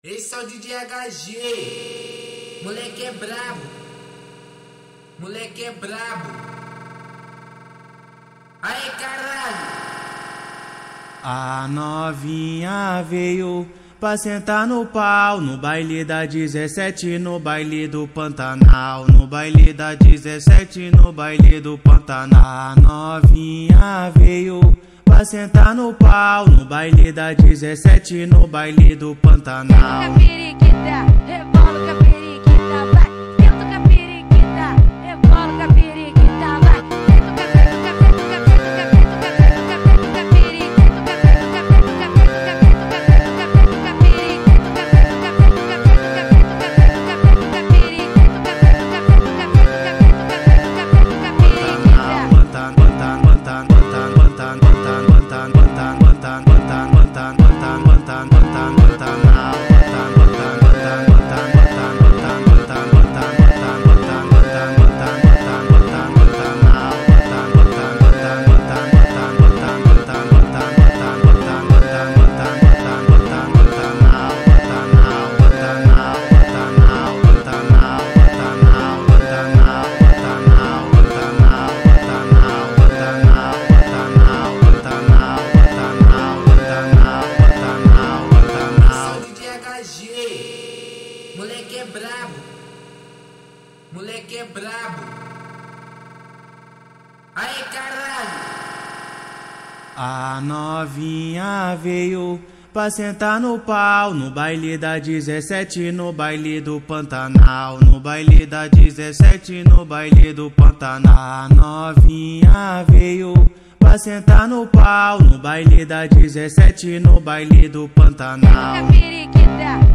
Esse é o DJ HG. Moleque é brabo. Moleque é brabo. Aí, caralho. A novinha veio pra sentar no pau, no baile da 17, no baile do Pantanal. No baile da 17, no baile do Pantanal. A novinha veio pra sentar no pau, no baile da 17, no baile do Pantanal. Pirikita, rebola com a periquita, vai. Sento com a periquita, rebola com a periquita, vai. Sento com a periquita, Moleque é brabo. Moleque é brabo. Aí, caralho. A novinha veio pra sentar no pau, no baile da 17, no baile do Pantanal. No baile da 17, no baile do Pantanal. A novinha veio pra sentar no pau, no baile da 17, no baile do Pantanal. Pirikita.